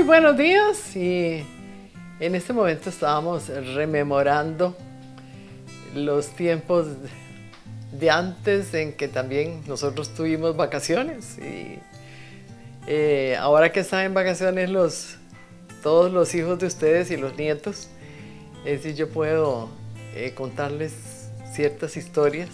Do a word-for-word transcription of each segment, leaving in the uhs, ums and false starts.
buenos días, y en este momento estábamos rememorando los tiempos de antes en que también nosotros tuvimos vacaciones, y eh, ahora que están en vacaciones los, todos los hijos de ustedes y los nietos, es decir, yo puedo eh, contarles ciertas historias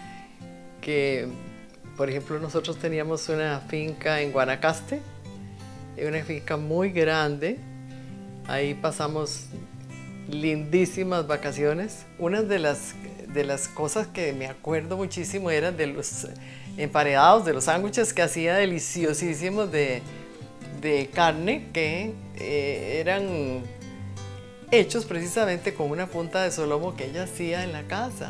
que, por ejemplo, nosotros teníamos una finca en Guanacaste, una finca muy grande. Ahí pasamos lindísimas vacaciones. Una de las, de las cosas que me acuerdo muchísimo eran de los emparedados, de los sándwiches que hacía deliciosísimos de, de carne, que eh, eran hechos precisamente con una punta de solomo que ella hacía en la casa.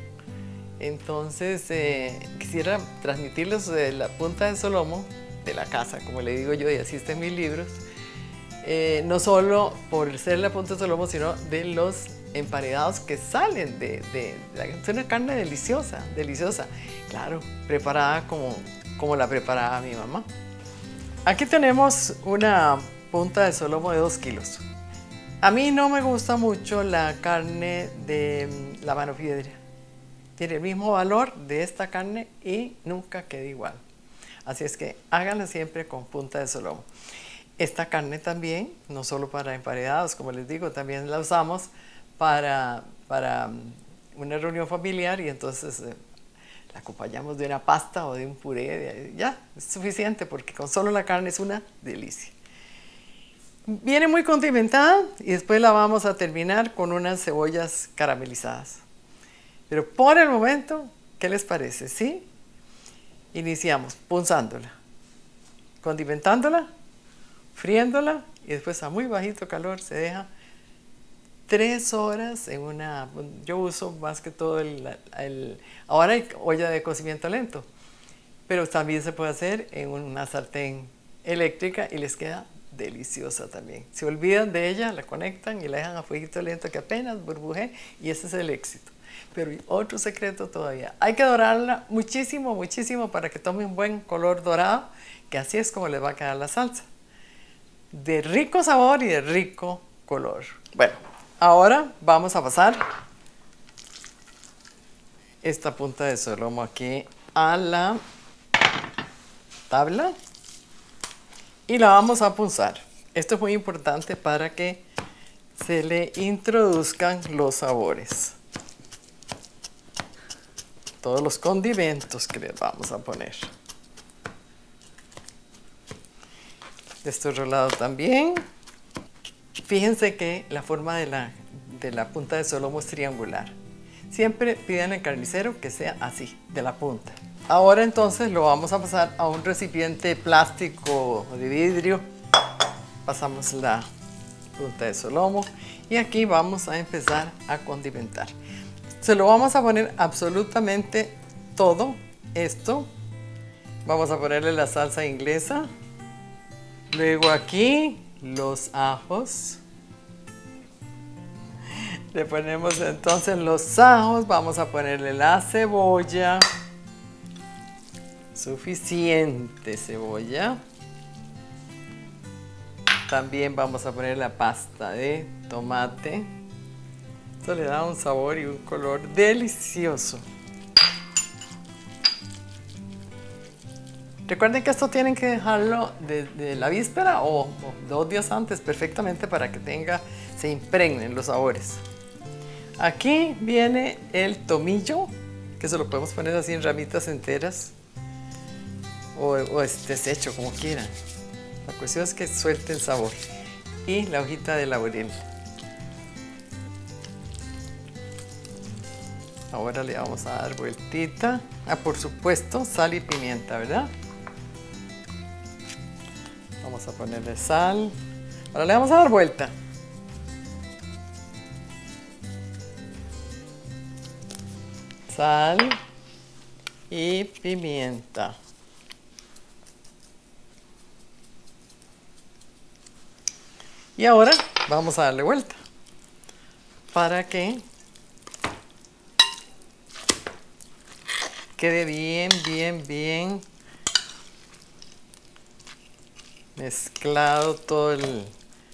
Entonces eh, quisiera transmitirles de la punta de solomo de la casa, como le digo yo, y así está en mis libros, eh, no solo por ser la punta de solomo, sino de los emparedados que salen de, de, de es una carne deliciosa, deliciosa, claro, preparada como, como la preparaba mi mamá. Aquí tenemos una punta de solomo de dos kilos. A mí no me gusta mucho la carne de la mano piedra. Tiene el mismo valor de esta carne y nunca queda igual. Así es que háganlo siempre con punta de solomo. Esta carne también, no solo para emparedados, como les digo, también la usamos para, para una reunión familiar, y entonces eh, la acompañamos de una pasta o de un puré. De, ya, es suficiente, porque con solo la carne es una delicia. Viene muy condimentada y después la vamos a terminar con unas cebollas caramelizadas. Pero por el momento, ¿qué les parece? ¿Sí? Iniciamos punzándola, condimentándola, friéndola, y después a muy bajito calor se deja tres horas en una... Yo uso más que todo el, el... Ahora hay olla de cocimiento lento, pero también se puede hacer en una sartén eléctrica y les queda deliciosa también. Se olvidan de ella, la conectan y la dejan a fueguito lento que apenas burbujee, y ese es el éxito. Pero otro secreto todavía, hay que dorarla muchísimo, muchísimo para que tome un buen color dorado, que así es como les va a quedar la salsa. De rico sabor y de rico color. Bueno, ahora vamos a pasar esta punta de solomo aquí a la tabla y la vamos a punzar. Esto es muy importante para que se le introduzcan los sabores. Todos los condimentos que les vamos a poner. De este otro lado también. Fíjense que la forma de la, de la punta de solomo es triangular. Siempre pidan al carnicero que sea así, de la punta. Ahora entonces lo vamos a pasar a un recipiente plástico o de vidrio. Pasamos la punta de solomo y aquí vamos a empezar a condimentar. Se lo vamos a poner absolutamente todo esto. Vamos a ponerle la salsa inglesa. Luego aquí los ajos. Le ponemos entonces los ajos. Vamos a ponerle la cebolla. Suficiente cebolla. También vamos a poner la pasta de tomate. Esto le da un sabor y un color delicioso. Recuerden que esto tienen que dejarlo de, de la víspera o, o dos días antes perfectamente para que tenga, se impregnen los sabores. Aquí viene el tomillo, que se lo podemos poner así en ramitas enteras o, o deshecho, como quieran. La cuestión es que suelte el sabor. Y la hojita de laurel. Ahora le vamos a dar vueltita. Ah, por supuesto, sal y pimienta, ¿verdad? Vamos a ponerle sal. Ahora le vamos a dar vuelta. Sal y pimienta. Y ahora vamos a darle vuelta para que quede bien, bien, bien mezclado todo el,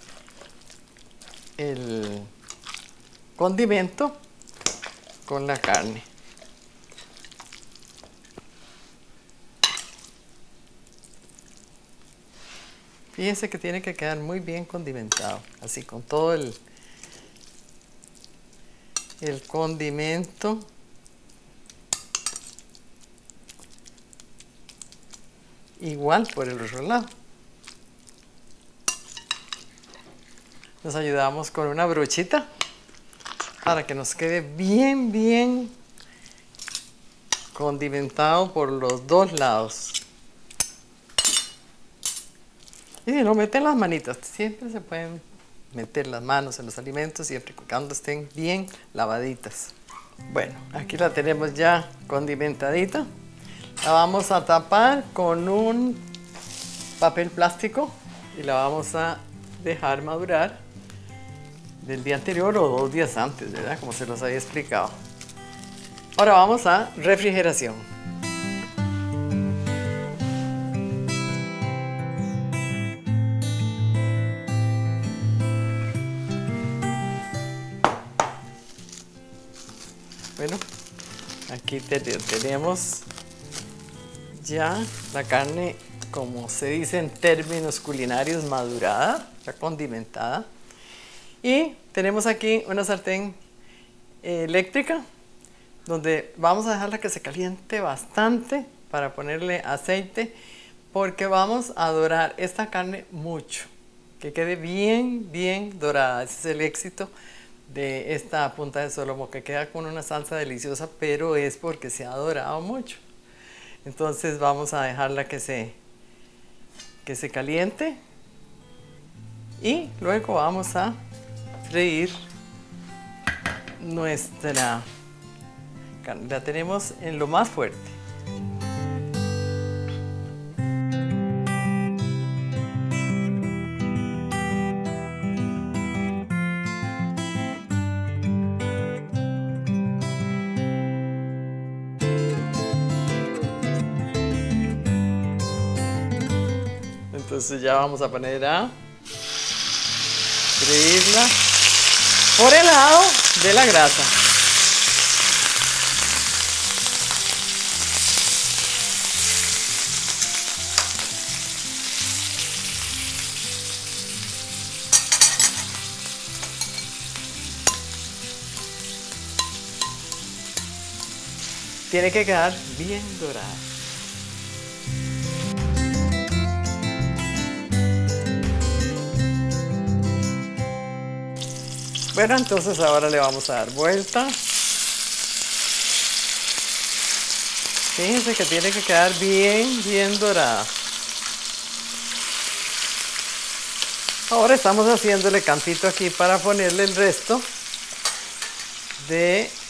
el condimento con la carne. Fíjense que tiene que quedar muy bien condimentado, así con todo el, el condimento. Igual por el otro lado. Nos ayudamos con una brochita para que nos quede bien, bien condimentado por los dos lados. Y si no, meten las manitas. Siempre se pueden meter las manos en los alimentos siempre y cuando estén bien lavaditas. Bueno, aquí la tenemos ya condimentadita. La vamos a tapar con un papel plástico y la vamos a dejar madurar del día anterior o dos días antes, ¿verdad? Como se los había explicado. Ahora vamos a refrigeración. Bueno, aquí tenemos ya la carne, como se dice en términos culinarios, madurada, ya condimentada. Y tenemos aquí una sartén eh, eléctrica donde vamos a dejarla que se caliente bastante para ponerle aceite, porque vamos a dorar esta carne mucho, que quede bien, bien dorada. Ese es el éxito de esta punta de solomo, que queda con una salsa deliciosa, pero es porque se ha dorado mucho. Entonces vamos a dejarla que se, que se caliente y luego vamos a freír nuestra carne. La tenemos en lo más fuerte. Entonces ya vamos a poner a freírla por el lado de la grasa. Tiene que quedar bien dorada. Bueno, entonces ahora le vamos a dar vuelta. Fíjense que tiene que quedar bien, bien dorada. Ahora estamos haciéndole cantito aquí para ponerle el resto de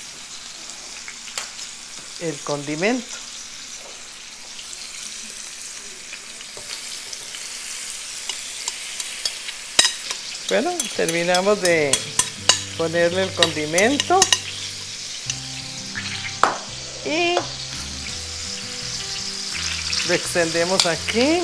el condimento. Bueno, terminamos de ponerle el condimento y lo extendemos aquí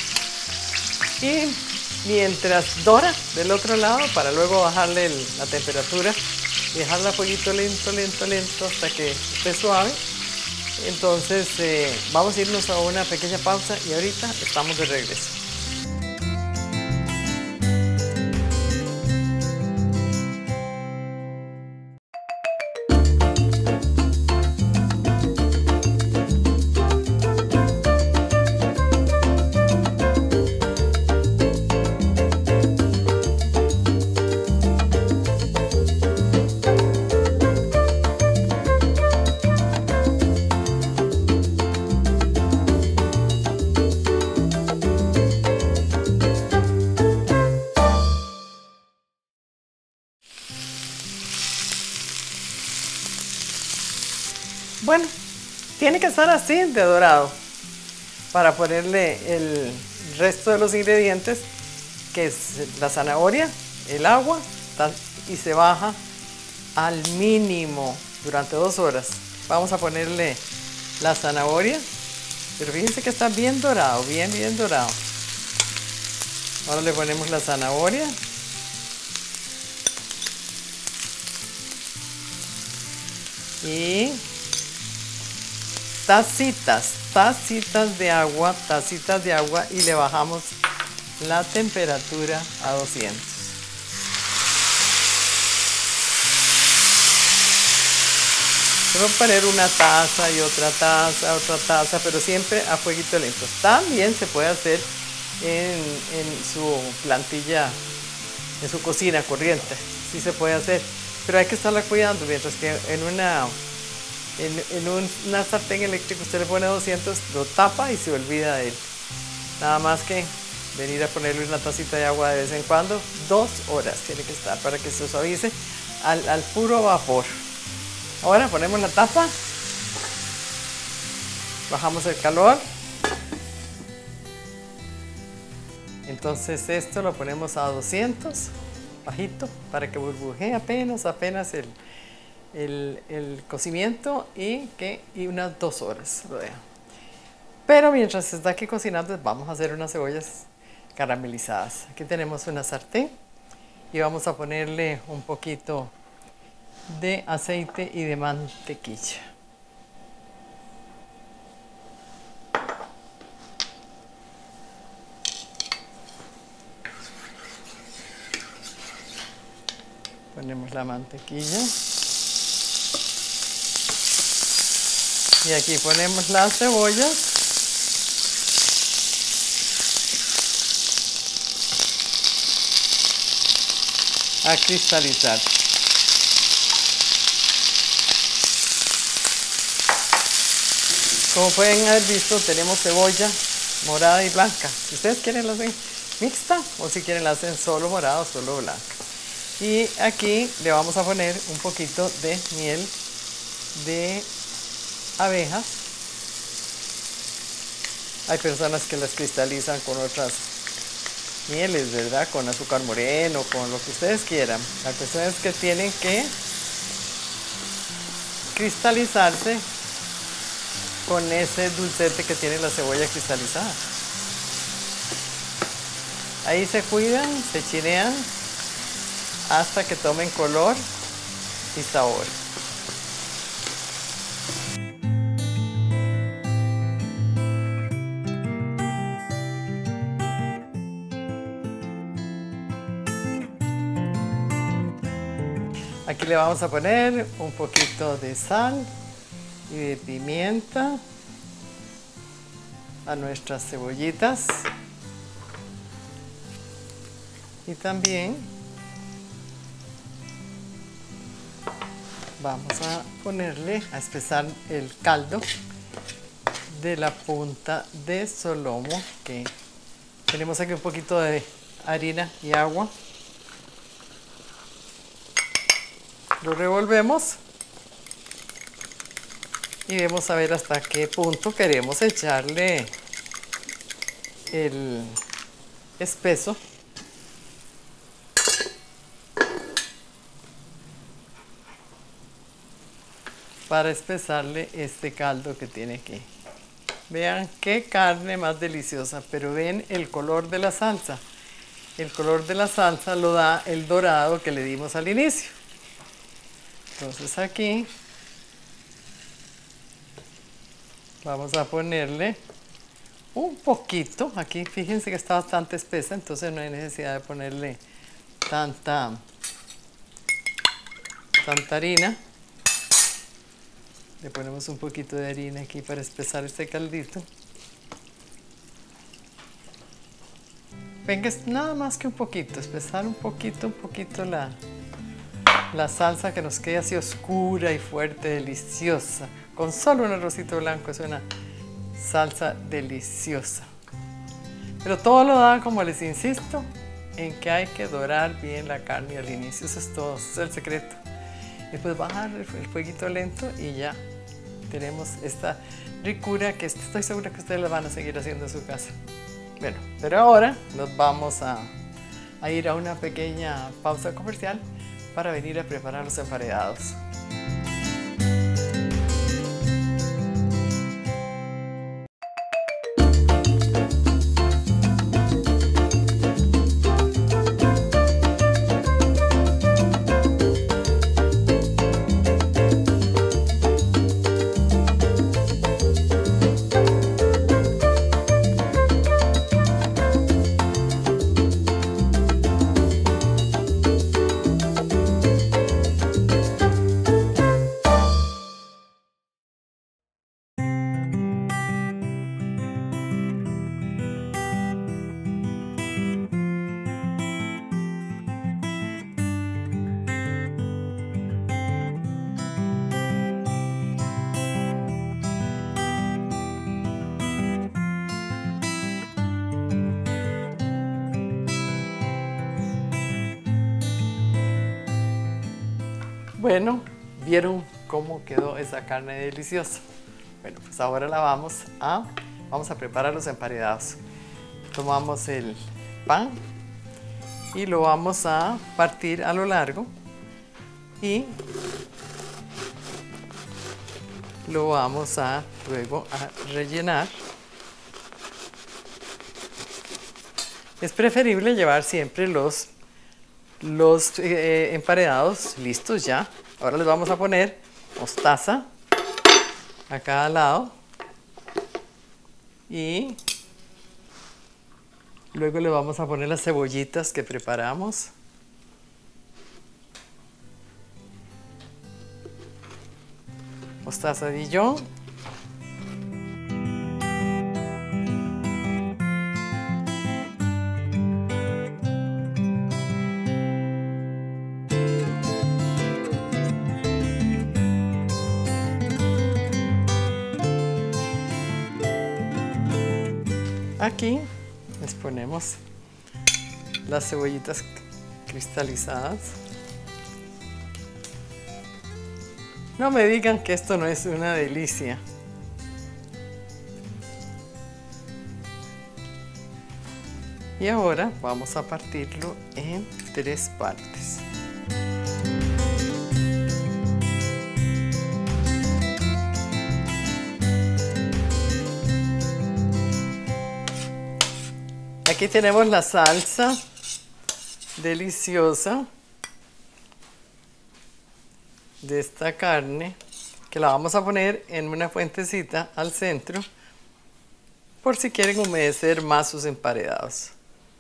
y mientras dora del otro lado, para luego bajarle el, la temperatura y dejarla a fueguito lento, lento, lento hasta que esté suave. Entonces eh, vamos a irnos a una pequeña pausa y ahorita estamos de regreso. Bueno, tiene que estar así de dorado para ponerle el resto de los ingredientes, que es la zanahoria, el agua, y se baja al mínimo durante dos horas. Vamos a ponerle la zanahoria, pero fíjense que está bien dorado, bien, bien dorado. Ahora le ponemos la zanahoria. Y tacitas, tacitas de agua, tacitas de agua y le bajamos la temperatura a doscientos. Puedo poner una taza y otra taza, otra taza, pero siempre a fueguito lento. También se puede hacer en, en su plantilla, en su cocina corriente, sí se puede hacer, pero hay que estarla cuidando, mientras que en una, en, en un, una sartén eléctrica usted le pone doscientos, lo tapa y se olvida de él. Nada más que venir a ponerle una tacita de agua de vez en cuando, dos horas tiene que estar para que se suavice al, al puro vapor. Ahora ponemos la tapa, bajamos el calor, entonces esto lo ponemos a doscientos, bajito, para que burbujee apenas, apenas el, el, el cocimiento y que y unas dos horas lo deja. Pero mientras se está aquí cocinando vamos a hacer unas cebollas caramelizadas. Aquí tenemos una sartén y vamos a ponerle un poquito de aceite y de mantequilla. Ponemos la mantequilla y aquí ponemos las cebollas a cristalizar. Como pueden haber visto, tenemos cebolla morada y blanca. Si ustedes quieren la hacen mixta o si quieren la hacen solo morada o solo blanca. Y aquí le vamos a poner un poquito de miel de abejas. Hay personas que las cristalizan con otras mieles, ¿verdad? Con azúcar moreno, con lo que ustedes quieran. La cuestión es que tienen que cristalizarse con ese dulcete que tiene la cebolla cristalizada. Ahí se cuidan, se chinean hasta que tomen color y sabor. Aquí le vamos a poner un poquito de sal y de pimienta a nuestras cebollitas y también vamos a ponerle a espesar el caldo de la punta de solomo, que tenemos aquí un poquito de harina y agua. Lo revolvemos y vamos a ver hasta qué punto queremos echarle el espeso. Para espesarle este caldo que tiene aquí. Vean qué carne más deliciosa, pero ven el color de la salsa. El color de la salsa lo da el dorado que le dimos al inicio. Entonces aquí vamos a ponerle un poquito, aquí fíjense que está bastante espesa, entonces no hay necesidad de ponerle tanta, tanta harina. Le ponemos un poquito de harina aquí para espesar este caldito. Ven que es nada más que un poquito, espesar un poquito, un poquito la, la salsa, que nos quede así oscura y fuerte, deliciosa. Con solo un arrocito blanco es una salsa deliciosa. Pero todo lo da, como les insisto, en que hay que dorar bien la carne al inicio. Eso es todo, ese es el secreto. Después bajar el fueguito lento y ya tenemos esta ricura que estoy segura que ustedes la van a seguir haciendo en su casa. Bueno, pero ahora nos vamos a, a ir a una pequeña pausa comercial para venir a preparar los emparedados. Bueno, ¿vieron cómo quedó esa carne deliciosa? Bueno, pues ahora la vamos a, vamos a preparar los emparedados. Tomamos el pan y lo vamos a partir a lo largo y lo vamos a luego a rellenar. Es preferible llevar siempre los, los eh, emparedados listos ya. Ahora les vamos a poner mostaza a cada lado y luego le vamos a poner las cebollitas que preparamos. Mostaza Dijon. Aquí les ponemos las cebollitas cristalizadas. No me digan que esto no es una delicia. Y ahora vamos a partirlo en tres partes. Aquí tenemos la salsa deliciosa de esta carne, que la vamos a poner en una fuentecita al centro por si quieren humedecer más sus emparedados.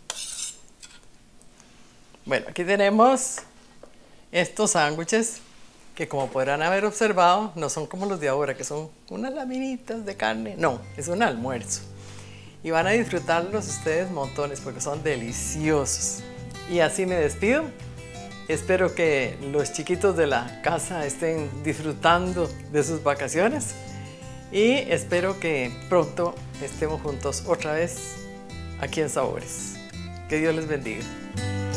Bueno, aquí tenemos estos sándwiches que, como podrán haber observado, no son como los de ahora, que son unas laminitas de carne. No, es un almuerzo. Y van a disfrutarlos ustedes montones porque son deliciosos. Y así me despido. Espero que los chiquitos de la casa estén disfrutando de sus vacaciones y espero que pronto estemos juntos otra vez aquí en Sabores. Que Dios les bendiga.